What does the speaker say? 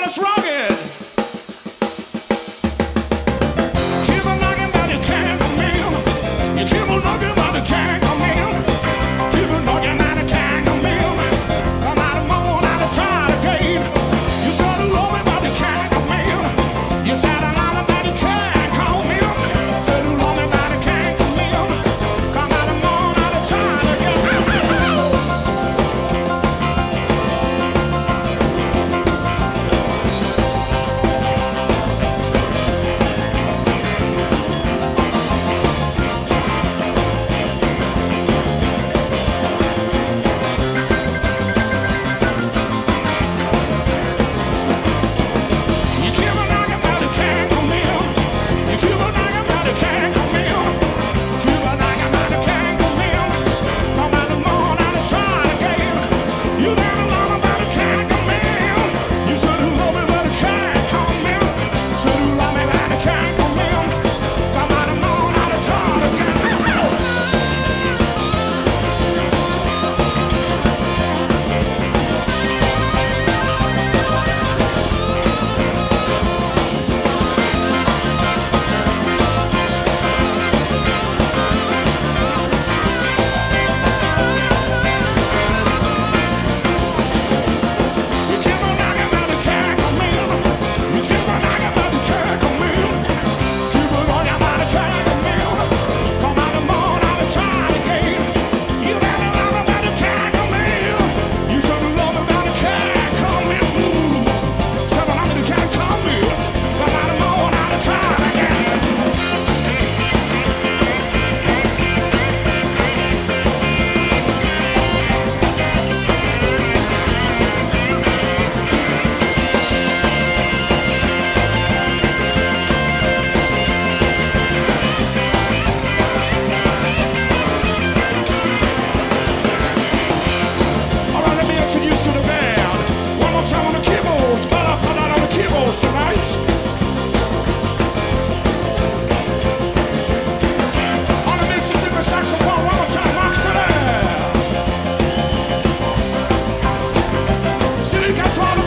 let's rock it. Keep on knocking, but you can't come in. You keep on knocking, but you can't come in. Keep on knocking, but you can't come in. I'm out of moon, out of time again. You said you love me, but you can't come in. You said I love me, but you can't come in. Said you love me, but you can't come in. Come out of moon, out of time again. Introduce to the band. One more time on the keyboards. Better put that on the keyboards tonight. On the Mississippi saxophone, one more time, Mark City. City got to all the